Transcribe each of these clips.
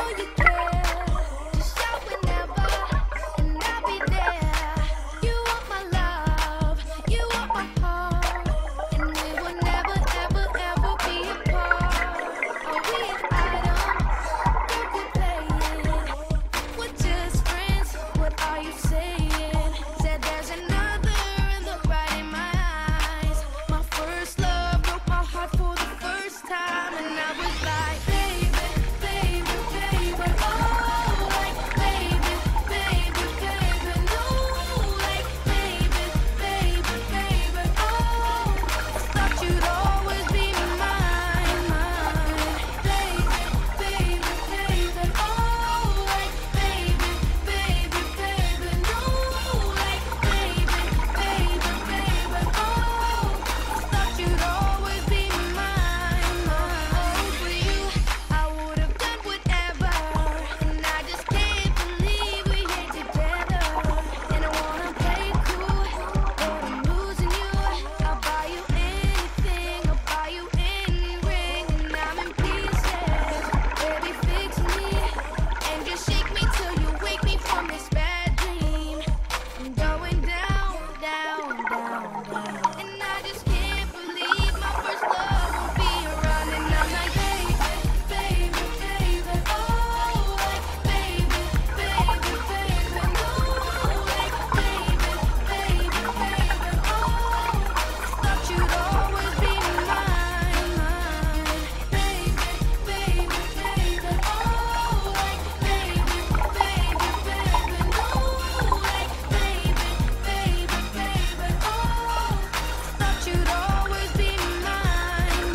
you care. Just shout whenever, and I'll be there. You want my love, you want my heart, and we will never, ever, ever be apart. Are we an item you could play in? We're just friends, what are you saying? Said there's another and look right in my eyes. My first love broke my heart for the first time, and I was like, baby, baby, baby, oh, like, baby, baby, baby, no, like, baby, baby, baby, oh, thought you'd always be mine, baby, baby, baby, oh, like, baby, baby, baby, no, like, baby, baby, baby, oh, thought you'd always be mine, oh, for you, I would have done whatever, and I just can't believe we ain't together, and I wanna play cool, but I'm losing you. I'll buy you anything, I'll buy you any ring, and I'm in pieces. Baby, fix me, and just shake me till you wake me from this bad dream. I'm going down, down, down, down, and I just can't believe my first love will be around, and I'm like, baby, baby, baby, oh, like, baby, baby, baby, no, like, baby, baby, baby, oh, thought you'd always be mine, baby, baby, baby, oh, like, baby, baby, baby, no, like, baby, baby, baby, oh, thought you'd always be mine,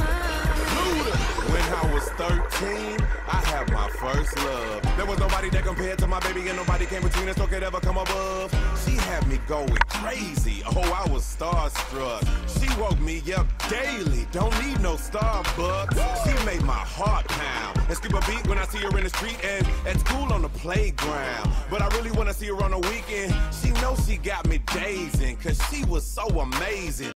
When I was 13, I had my first love. There was nobody that compared to my baby, and nobody came between us or could ever come above. She had me going crazy. Oh, I was starstruck. She woke me up daily. Don't need no Starbucks. She made my heart pound and skip a beat when I see her in the street and at school on the playground. But I really wanna see her on the weekend. She knows she got me dazing, cause she was so amazing.